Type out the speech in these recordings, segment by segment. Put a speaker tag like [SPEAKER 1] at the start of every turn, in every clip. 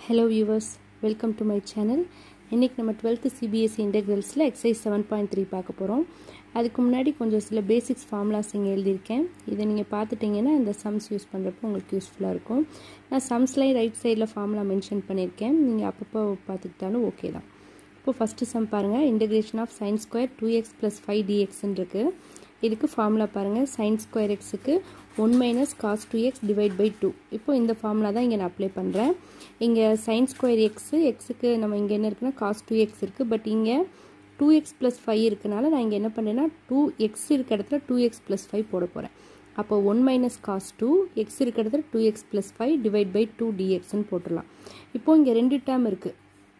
[SPEAKER 1] Hello viewers, welcome to my channel. இன்னைக்கு நம்ம 12th CBSE integralsல exercise 7.3 பார்க்க போறோம். அதுக்கு முன்னாடி கொஞ்சம் சில பேசிக்ஸ் ஃபார்முலாஸ் இங்க எழுதி இருக்கேன். இத நீங்க பார்த்துட்டீங்கன்னா இந்த சம்ஸ் யூஸ் பண்றப்போ உங்களுக்கு யூஸ்ஃபுல்லா இருக்கும். நான் சம்ஸ்ல ரைட் சைடுல ஃபார்முலா மென்ஷன் பண்ணிருக்கேன். நீங்க அப்பப்போ பார்த்துக்கிட்டாலும் ஓகே தான். இப்போ ஃபர்ஸ்ட் சம் பாருங்க, integration of sin square 2x plus 5 dx ன்னு இருக்கு. இதுக்கு ஃபார்முலா பாருங்க, sin square x க்கு 1 minus cos 2x divide by 2. இப்போ இந்த ஃபார்முலா தான் இங்க நான் அப்ளை பண்றேன். இங்க sin square x க்கு நம்ம இங்க என்ன இருக்குன்னா cos 2x இருக்கு. பட் இங்க 2x plus 5 இருக்கனால நான் இங்க என்ன பண்றேன்னா 2x இருக்க இடத்துல 2x plus 5 போட போறேன். அப்போ 1 minus cos 2 x இருக்க இடத்துல 2x plus 5 divide by 2 dx ன்னு போட்டுறலாம். இப்போ இங்க ரெண்டு டேர்ம் இருக்கு.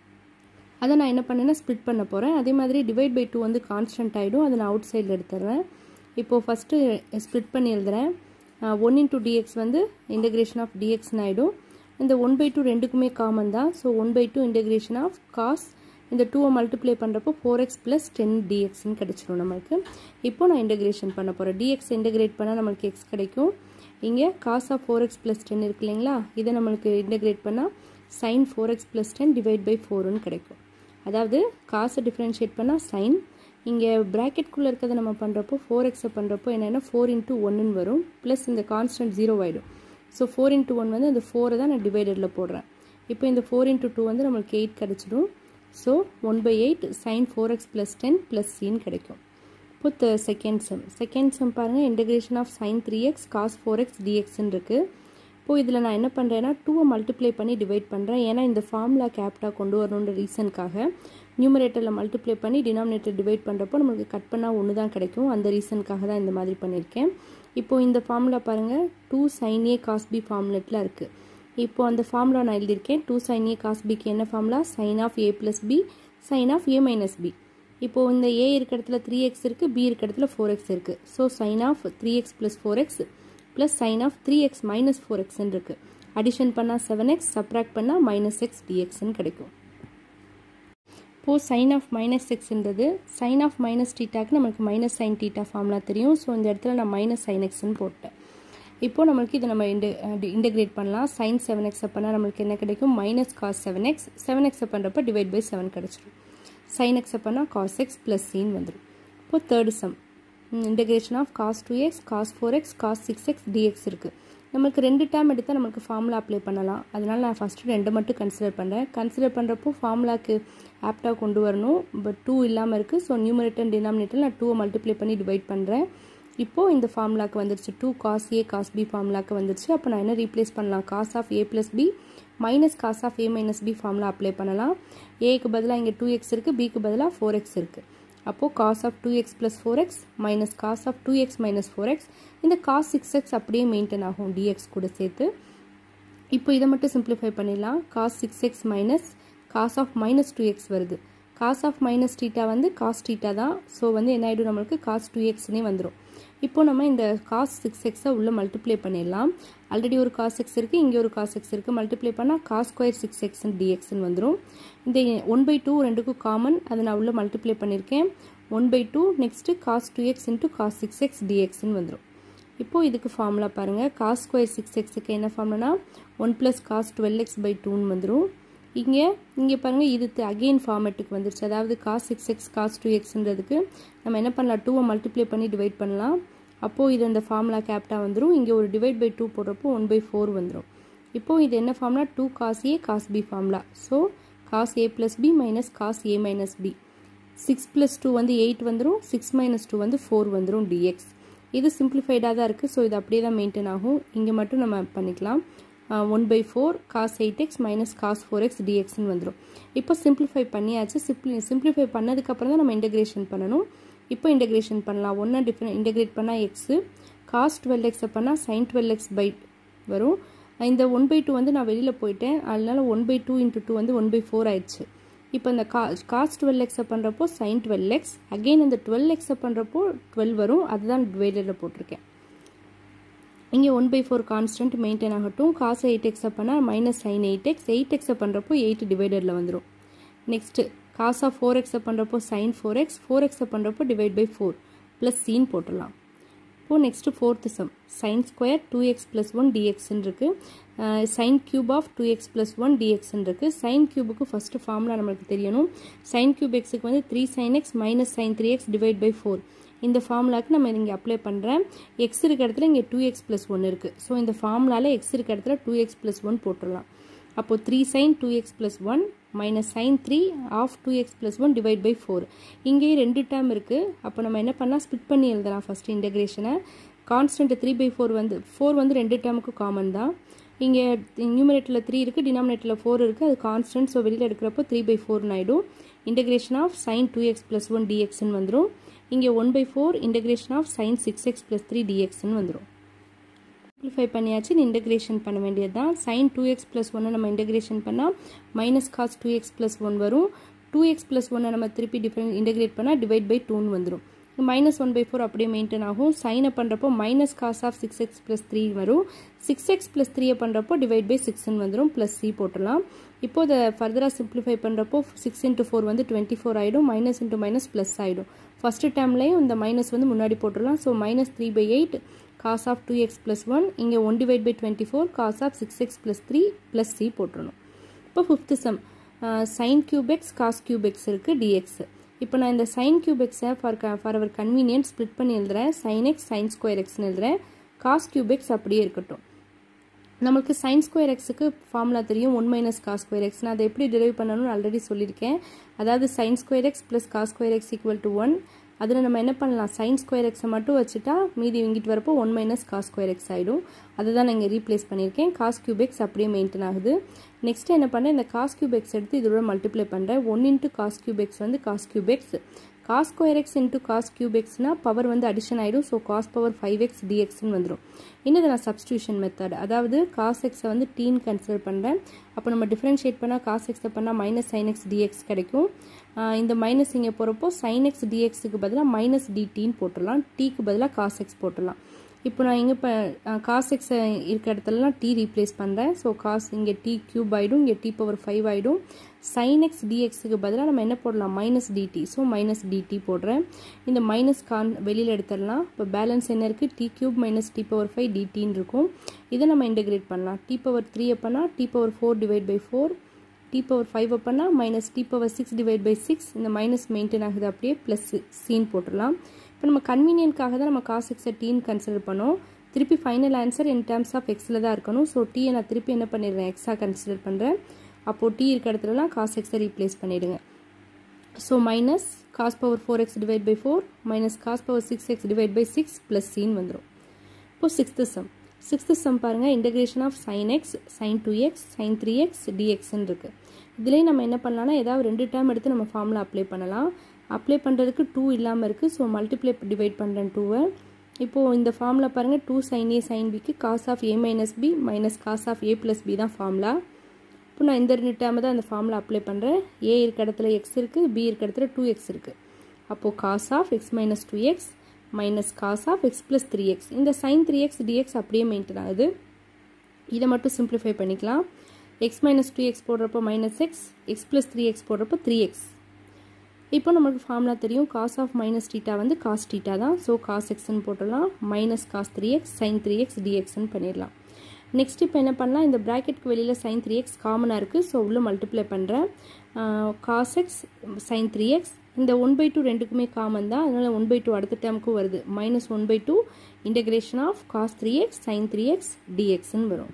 [SPEAKER 1] அத நான் என்ன பண்ணேன்னா ஸ்ப்ளிட் பண்ண போறேன். அதே மாதிரி divide by 2 வந்து கான்ஸ்டன்ட் ஆயிடும். அத நான் அவுட் சைடுல எடுத்துறேன். இப்போ ஃபர்ஸ்ட் ஸ்ப்ளிட் பண்ணி எழுதுறேன். 1 into dx வந்து integration of dx ன்னு ஆயிடும். இந்த 1 by 2 ரெண்டுக்குமே காமன் தான். so 1 by 2 integration of cos இந்த 2 மல்டிப்ளை பண்றப்போ 4x plus 10 dx ன்னு கிடைச்சிரும் நமக்கு. இப்போ நான் இன்டகிரேஷன் பண்ண போறேன். dx இன்டகிரேட் பண்ணா நமக்கு x கிடைக்கும். இங்க cos of 4x plus 10 இருக்கு இல்லீங்களா? இத நமக்கு இன்டகிரேட் பண்ணா sin 4x plus 10 divide by 4 ன்னு கிடைக்கும். அதாவது cos டிஃபரன்ஷியேட் பண்ணா sin, இங்க பிராக்கெட் குள்ள இருக்கத நம்ம பண்றப்போ 4x பண்றப்போ என்னன்னா 4 into 1 ன்னு வரும். பிளஸ் இந்த கான்ஸ்டன்ட் 0 ஆயிடும். so 4 into 1 வந்து அந்த 4 தான் நான் டிவைடட்ல போடுறேன். இப்போ இந்த 4 into 2 வந்து நமக்கு 8 கிடைச்சிடும். so 1 by 8 sin 4x plus 10 plus c ன்னு கிடைக்கும். இப்போ செகண்ட் சம் பாருங்க, integration of sin 3x cos 4x dx ன்னு இருக்கு. இப்போ இதுல நான் என்ன பண்றேன்னா 2 மல்டிப்ளை பண்ணி டிவைட் பண்றேன். ஏன்னா இந்த ஃபார்முலா கேப்டா கொண்டு வரணும்ன்ற ரீசன்காக நியூமரேட்டர்ல மல்டிப்ளை பண்ணி டினாமினேட்டர் டிவைட் பண்றப்போ நமக்கு கட் பண்ணா 1 தான் கிடைக்கும். அந்த ரீசன்காக தான் இந்த மாதிரி பண்ணிருக்கேன். இப்போ இந்த ஃபார்முலா பாருங்க 2 sin a cos b ஃபார்முலாட்ல இருக்கு. இப்போ அந்த ஃபார்முலா நான் எழுதி இருக்கேன். 2 sin a cos b க்கு என்ன formula? sin of a plus b sin of a minus b. இப்போ இந்த a இருக்க இடத்துல 3x இருக்கு, b இருக்க இடத்துல 4x இருக்கு. so sin of 3x plus 4x plus sin of 3x minus 4x ன்னு இருக்கு. அடிஷன் பண்ணா 7x, சப்ட்ராக்ட் பண்ணா minus x dx ன்னு கிடைக்கும். இப்போ sin of minus x ன்றது sin of minus thetaக்கு நமக்கு minus sin theta ஃபார்முலா தெரியும். so இந்த இடத்துல நான் minus sin x ன்னு போட்டேன். இப்போ நமக்கு இத நம்ம இன்டகிரேட் பண்ணலாம். sin 7x பண்ணா நமக்கு என்ன கிடைக்கும்? minus cos 7x. 7x பண்றப்ப divide by 7 கிடைச்சிரும். sin x பண்ணா cos x plus c ன்னு வந்துரும். இப்போ third sum, integration of cos 2x cos 4x cos 6x dx இருக்கு. நமக்கு ரெண்டு டேர்ம் எடுத்தா நமக்கு ஃபார்முலா அப்ளை பண்ணலாம். அதனால நான் ஃபர்ஸ்ட் ரெண்டு மட்டும் கன்சிடர் பண்றேன். கன்சிடர் பண்றப்போ ஃபார்முலாக்கு ஆப்டா கொண்டு வரணும். பட் 2 இல்லாம இருக்கு. சோ நியூமரேட்டர் அண்ட் டினாமினேட்டர் நான் 2 மல்டிப்ளை பண்ணி டிவைட் பண்றேன். இப்போ இந்த ஃபார்முலாக்கு வந்துருச்சு. 2 cos a cos b ஃபார்முலாக்கு வந்துருச்சு. அப்ப நான் என்ன ரீப்ளேஸ் பண்ணலாம்? cos of a plus b minus cos of a minus b formula apply பண்ணலாம். a க்கு பதிலா இங்க 2x இருக்கு, b க்கு பதிலா 4x இருக்கு. அப்போ cos of 2x plus 4x minus cos of 2x minus 4x, இந்த cos 6x அப்படியே மெயின்டைன் ஆகும் dx கூட சேர்த்து. இப்போ இத மட்டும் சிம்பிளிஃபை பண்ணிடலாம். cos 6x minus cos of minus 2x வருது. cos of minus theta வந்து cos theta தான். சோ வந்து என்ன ஆயிடும், நமக்கு cos 2x னே வந்துரும். இப்போ நம்ம இந்த cos 6x உள்ள மல்டிப்ளை பண்ணிடலாம். ஆல்ரெடி ஒரு cos x இருக்கு, இங்க ஒரு cos x இருக்கு. மல்டிப்ளை பண்ணா cos square 6x dx ன்னு வந்துரும். இந்த 1 by 2 ரெண்டுக்கும் காமன், அத நான் உள்ள மல்டிப்ளை பண்ணிருக்கேன். 1 by 2 next cos 2x into cos 6x dx ன்னு வந்துரும். இப்போ இதுக்கு ஃபார்முலா பாருங்க, cos square 6x க்கு என்ன ஃபார்முலானா 1 plus cos 12x by 2 ன்னு வந்துரும். இங்க பாருங்க, இது அகைன் ஃபார்மேட்டுக்கு வந்துருச்சு. அதாவது cos 6x cos 2x ன்றதுக்கு நம்ம என்ன பண்ணலாம்? 2 மல்டிப்ளை பண்ணி டிவைட் பண்ணலாம். அப்போ இது அந்த ஃபார்முலா கேப்டா வந்துரும். இங்க ஒரு டிவைட் by 2 போடுறப்போ 1 by 4 வந்துரும். இப்போ இது என்ன formula? 2 cos a cos b formula. So cos a plus b minus cos a minus b. 6 plus 2 வந்து 8 வந்துரும். 6 minus 2 வந்து 4 வந்துரும் dx. இது சிம்பிளிஃபைடா தான் இருக்கு. சோ இது அப்படியே தான் மெயின்டைன் ஆகும். இங்க மட்டும் நம்ம பண்ணிக்கலாம். 1 by 4 cos 8x minus cos 4x dx ன்னு வந்துரும். இப்போ சிம்பிளிஃபை பண்ணியாச்சு. சிம்பிளிஃபை பண்ணதுக்கு அப்புறம் தான் நம்ம இன்டகிரேஷன் பண்ணனும். இப்போ இன்டகிரேஷன் பண்ணலாம். 1 டிஃபரண்ட் இன்டகிரேட் பண்ணா x, cos 12x பண்ணா sin 12x by வரும். இந்த 1 by 2 வந்து நான் வெளியில போயிட்டேன். அதனால 1 by 2 into 2 வந்து 1 by 4 ஆயிடுச்சு. இப்போ இந்த cos 12x பண்றப்போ sin 12x, அகைன் இந்த 12x பண்றப்போ 12 வரும். அதுதான் டிவைடர்ல போட்டுருக்கேன். இங்க 1 by 4 கான்ஸ்டன்ட் மெயின்டைன் ஆகட்டும். cos 8x பண்ணா minus sin 8x, 8x பண்றப்போ 8 டிவைடர்ல வந்துரும். நெக்ஸ்ட் cos of 4x பண்றப்போ sin 4x, 4x பண்றப்போ divide by 4 plus c ன்னு போட்டுடலாம். இப்போது next fourth sum sine square 2x + 1 dxன்னு இருக்குது. சைன் கியூப் ஆஃப் 2x + 1 dxன்னு இருக்குது. சைன் கியூபுக்கு ஃபஸ்ட்டு ஃபார்முலா நம்மளுக்கு தெரியணும். சைன் கியூப் எக்ஸுக்கு வந்து 3 sin x - sin 3x / 4. இந்த ஃபார்முலாவுக்கு நம்ம இங்கே அப்ளை பண்ணுறேன். எக்ஸ் இருக்க இடத்துல இங்கே 2x + 1 இருக்குது. ஸோ இந்த ஃபார்முலாவில் எக்ஸ் இருக்க இடத்துல 2x + 1 போட்டுடலாம். அப்போது 3 sin 2x + 1 - sin 3 of 2x + 1 / 4. இங்கேயே 2 டேர்ம் இருக்குது. அப்போ நம்ம என்ன பண்ணலாம், ஸ்பிட் பண்ணி எழுதலாம் ஃபஸ்ட்டு இன்டெகிரேஷனை. கான்ஸ்டன்ட் 3/4 வந்து 4 வந்து 2 டேர்முக்கு காமன் தான். இங்கே நியூமரேட்டரில் 3 இருக்குது, டினாமினேட்டரில் 4 இருக்குது. அது கான்ஸ்டன்ட். ஸோ வெளியில் எடுக்கிறப்போ 3/4 ஆகிடும். இன்டெகிரேஷன் ஆஃப் sin 2x + 1 dxன்னு வந்துடும். இங்கே 1/4 இன்டெகிரேஷன் ஆஃப் sin 6x + 3 dxன்னு வந்துடும். சிம்பிளிஃபை பண்ணியாச்சு. இன்டெகிரேஷன் பண்ண வேண்டியது தான். sin 2x + 1 நம்ம இன்டெகிரேஷன் பண்ணால் -cos 2x + 1 வரும். 2x + 1 நம்ம திருப்பி இன்டெகிரேட் பண்ணால் / 2ன்னு வந்துடும். -1/4 அப்படியே மெயின்டைன் ஆகும். சைனை பண்ணுறப்போ -cos of 6x + 3 வரும். 6x + 3 பண்ணுறப்போ / 6ன்னு வந்துடும். +c போட்டுடலாம். இப்போ இதை ஃபர்தராக சிம்பிளிஃபை பண்ணுறப்போ 6 × 4 வந்து 24 ஆகிடும். -× ப்ளஸ் ஆகிடும். ஃபஸ்ட்டு டேர்ம்லேயும் இந்த மைனஸ் வந்து முன்னாடி போட்டுடலாம். ஸோ -3/8 cos of 2x + 1 இங்கே 1 / 24 cos of 6x + 3 +c போட்டுடணும். இப்போ fifth sum sin cube x cos cube x இருக்குது dx. இப்போ நான் இந்த sin cube x for our convenient split பண்ணி எழுதுகிறேன். sin x sin square xன்னு எழுதுகிறேன். cos cube x அப்படியே இருக்கட்டும். நமக்கு sin square xக்கு ஃபார்முலா தெரியும், 1 - cos square x. நான் அதை எப்படி டிரைவ் பண்ணணும்னு ஆல்ரெடி சொல்லியிருக்கேன். அதாவது sin square x + cos square x = 1. அதில் நம்ம என்ன பண்ணலாம், sin square x மட்டும் வச்சுட்டா மீதி இங்கிட்டு வரப்போ 1 - cos square x ஆகிடும். அதை தான் நான் இங்கே ரீப்ளேஸ் பண்ணியிருக்கேன். cos cube x அப்படியே மெயின்டைன் ஆகுது. நெக்ஸ்ட் என்ன பண்ணேன், இந்த cos cube x எடுத்து இதோட மல்டிப்ளை பண்ணுறேன். 1 × cos cube x வந்து cos cube x. cos square x × cos cube xனா பவர் வந்து அடிஷன் ஆகிடும். ஸோ cos power 5x dxன்னு வந்துடும். இன்னது நான் சப்ஸ்டியூஷன் மெத்தட், அதாவது cos x வந்து டீன்னு கன்சிடர் பண்ணுறேன். அப்போ நம்ம டிஃப்ரென்ஷியேட் பண்ணால் cos x பண்ணால் -sin x dx கிடைக்கும். இந்த மைனஸ் இங்கே போகிறப்போ sin x dxக்கு பதிலாக -dtன்னு போட்டுடலாம். டீக்கு பதிலாக cos x போட்டுடலாம். இப்போ நான் இங்கே இப்போ cos x இருக்க இடத்துலலாம் t ரீப்ளேஸ் பண்ணுறேன். ஸோ cos இங்கே t க்யூப் ஆகிடும், இங்கே t⁻5 ஆகிடும். sin x dxக்கு பதிலாக நம்ம என்ன போடலாம், -dt. ஸோ -dt போடுறேன். இந்த மைனஸ் வெளியில் எடுத்துடலாம். இப்போ பேலன்ஸ் என்ன இருக்குது, t³ - t⁻5 dtன்னு இருக்கும். இதை நம்ம இன்டெகிரேட் பண்ணலாம். t⁻3 அப்போனா t⁻4 / 4, t⁻5 அப்போனா -t⁻6 / 6. இந்த மைனஸ் மெயின்டைன் ஆகுது, அப்படியே ப்ளஸ் சீன் போட்டுடலாம். இப்போ நம்ம கன்வீனியன்ட்காக தான் நம்ம cos x டீன்னு கன்சிடர் பண்ணோம். திருப்பி final answer in terms of எக்ஸில் தான் இருக்கணும். ஸோ டீயை நான் திருப்பி என்ன பண்ணிடுறேன், எக்ஸாக கன்சிடர் பண்ணுறேன். அப்போது t இருக்க இடத்துலலாம் cos x ரீப்ளேஸ் பண்ணிவிடுங்க. So -cos power 4x / 4 -cos power 6x / 6 +cன்னு வந்துடும். இப்போது சிக்ஸ்த்து சம் பாருங்கள். Integration of sin x sin 2x sin 3x dxன்னு இருக்குது. இதுலேயே நம்ம என்ன பண்ணலாம்னா, ஏதாவது 2 டேர்ம் எடுத்து நம்ம ஃபார்முலா அப்ளை பண்ணலாம். அப்ளை பண்ணுறதுக்கு 2 இல்லாமல் இருக்குது. ஸோ மல்டிப்ளை டிவைட் பண்ணுறேன் 2. இப்போது இந்த ஃபார்முலா பாருங்கள், 2 sin a sin bக்கு cos of a - b -cos of a + b தான் ஃபார்முலா. இப்போ நான் இந்த 2 டேர்மை தான் அந்த ஃபார்முலா அப்ளை பண்ணுறேன். a இருக்க இடத்துல x இருக்குது, b இருக்க இடத்துல 2x இருக்குது. அப்போது cos of x - 2x -cos of x + 3x. இந்த sin 3x dx அப்படியே மெயின்டைன் ஆகுது. இதை மட்டும் சிம்பிளிஃபை பண்ணிக்கலாம். x - 2x போடுறப்போ -x, x + 3x போடுறப்போ 3x. இப்போ நமக்கு ஃபார்முலா தெரியும், cos of -θ வந்து cos θ தான். ஸோ cos xன்னு போட்டுடலாம். -cos 3x sin 3x dxன்னு பண்ணிடலாம். நெக்ஸ்ட் இப்போ என்ன பண்ணலாம், இந்த ப்ராக்கெட்டுக்கு வெளியில் sin 3x காமனாக இருக்குது. ஸோ உள்ள மல்டிப்ளை பண்ணுறேன். cos x sin 3x, இந்த 1/2 ரெண்டுக்குமே காமன் தான். அதனால் 1/2 அடுத்த டேர்முக்கும் வருது. -1/2 integration of cos 3x sin 3x dxன்னு வரும்.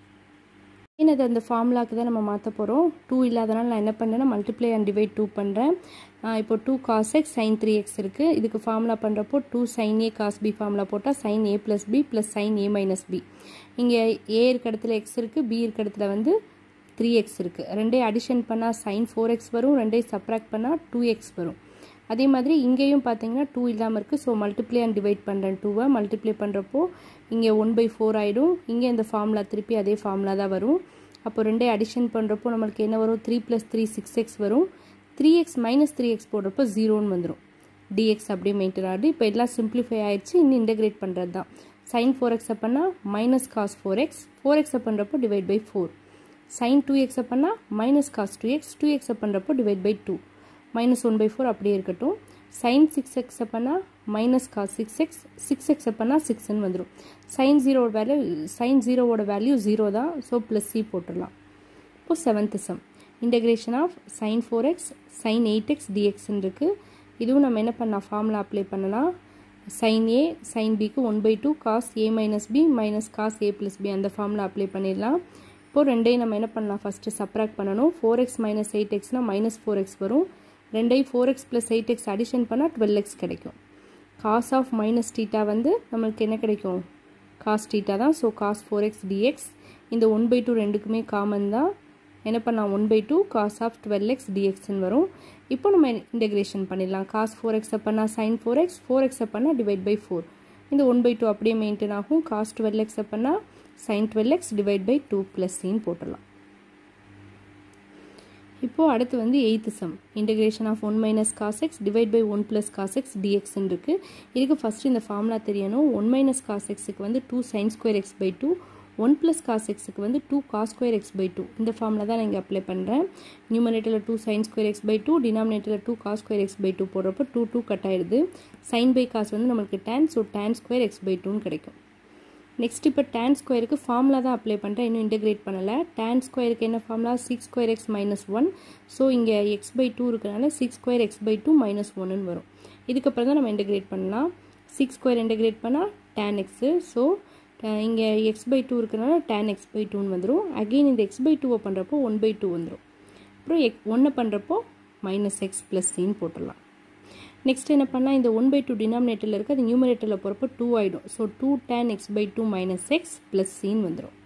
[SPEAKER 1] என்னது அந்த ஃபார்முலாவுக்கு தான் நம்ம மாற்ற போகிறோம். 2 இல்லாதனால நான் என்ன பண்ணுறேன்னா, மல்டிப்ளை அண்ட் டிவைட் 2 பண்ணுறேன். இப்போ 2 cos x sin 3x இருக்குது. இதுக்கு ஃபார்முலா பண்ணுறப்போ 2 sin a cos b formula போட்டால் sin a + b + sin a - b. இங்கே a இருக்க இடத்துல x இருக்குது, b இருக்க இடத்துல வந்து 3x இருக்குது. ரெண்டையும் அடிஷன் பண்ணால் sin 4x வரும், ரெண்டையும் சப்ராக்ட் பண்ணால் 2x வரும். அதே மாதிரி இங்கேயும் பார்த்தீங்கன்னா 2 இல்லாமல் இருக்குது. ஸோ மல்டிப்ளை அண்ட் டிவைட் பண்ணுறேன். 2வை மல்டிப்ளை பண்ணுறப்போ இங்கே 1/4 ஆகிடும். இங்கே இந்த ஃபார்முலா திருப்பி அதே ஃபார்முலா தான் வரும். அப்போ ரெண்டையும் அடிஷன் பண்ணுறப்போ நம்மளுக்கு என்ன வரும், 3 + 3 6x வரும். 3x - 3x போடுறப்போ 0ன்னு வந்துடும். dx அப்படியே மெயின்டைன் ஆகுது. இப்போ எல்லாம் சிம்பிளிஃபை ஆகிடுச்சு. இன்னும் இன்டெகிரேட் பண்ணுறது தான். sin 4x பண்ணால் -cos 4x, 4x பண்ணுறப்போ / 4. sin 2x பண்ணால் -cos 2x, 2x பண்ணுறப்போ / 2. -1/4 அப்படியே இருக்கட்டும். sin 6x பண்ணால் மைனஸ் காஸ் 6x 6x பண்ணால் 6ன்னு வந்துடும். sin 0 வேல்யூ 0 தான். ஸோ ப்ளஸ் சி போட்டுடலாம். இப்போது 7th sum integration of sin 4x sin 8x dxன்னு இருக்குது. இதுவும் நம்ம என்ன பண்ணலாம், ஃபார்முலா அப்ளை பண்ணலாம். sin a sin bக்கு 1/2 cos a minus b minus cos a plus b அந்த ஃபார்முலா அப்ளை பண்ணிடலாம். இப்போது ரெண்டையும் நம்ம என்ன பண்ணலாம், ஃபஸ்ட்டு சப்ராக்ட் பண்ணணும். 4x minus 8xனா minus 4x வரும். ரெண்டையும் 4x plus 8x அடிஷன் பண்ணால் 12x கிடைக்கும். cos of minus theta வந்து நம்மளுக்கு என்ன கிடைக்கும், cos theta தான். ஸோ cos 4x dx இந்த 1/2 ரெண்டுக்குமே காமன் தான். என்ன பண்ணலாம், 1/2 cos of 12x dxன்னு வரும். இப்போ நம்ம இன்டகிரேஷன் பண்ணிடலாம். cos 4x பண்ணால் sin 4x 4x பண்ணால் டிவைட் பை 4. இந்த 1/2 அப்படியே மெயின்டைன் ஆகும். cos 12x பண்ணால் sin 12x divide by 2 plus சின்னு போட்டுடலாம். இப்போது அடுத்து வந்து 8th சம் integration of 1 minus cos x divide by 1 plus cos x டிஎக்ஸ்ன்னு இருக்குது. இதுக்கு ஃபஸ்ட்டு இந்த ஃபார்முலா தெரியணும். 1 மைனஸ் காஸ் எக்ஸுக்கு வந்து 2 sin square x by 2, 1 plus cos எக்ஸுக்கு வந்து 2 காஸ் ஸ்கொயர் எக்ஸ் பை 2. இந்த ஃபார்முலா தான் நான் இங்கே அப்ளை பண்ணுறேன். நியூமரேட்டரில் 2 sin ஸ்கொயர் எக்ஸ் பை 2, டினாமினேட்டரில் 2 காஸ் ஸ்கொயர் எக்ஸ் பை 2 போடுறப்போ 2 கட் ஆகிடுது. சைன் பை காஸ் வந்து நம்மளுக்கு tan, so tan square x by 2ன்னு கிடைக்கும். நெக்ஸ்ட் இப்போ tan ஸ்கொயருக்கு ஃபார்முலா தான் அப்ளை பண்ணுறேன், இன்னும் இன்டெகிரேட் பண்ணலை. tan ஸ்கொயருக்கு என்ன formula, 6 square x minus 1. So இங்கே எக்ஸ் பை 2 இருக்கிறனால 6 ஸ்கொயர் எக்ஸ் பை 2 மைனஸ் 1ன்னு வரும். இதுக்கப்புறம் தான் நம்ம இன்டெகிரேட் பண்ணலாம். 6 ஸ்கொயர் இன்டெகிரேட் பண்ணால் tan எக்ஸு. ஸோ இங்கே எக்ஸ் பை 2 இருக்கிறனால tan எக்ஸ் பை 2ன்னு வந்துடும். அகெயின் இந்த எக்ஸ் பை 2 பண்ணுறப்போ 1/2 வந்துடும். அப்புறம் 1 பண்ணுறப்போ மைனஸ் எக்ஸ் ப்ளஸ் சின்னு போட்டுடலாம். நெக்ஸ்ட் என்ன பண்ணால், இந்த 1/2 டினாமினேட்டரில் இருக்குது, அது நியூமரேட்டரில் போகிறப்போ 2 ஆகிடும். So 2 tan x by 2 minus x plus சின்னு வந்துடும்.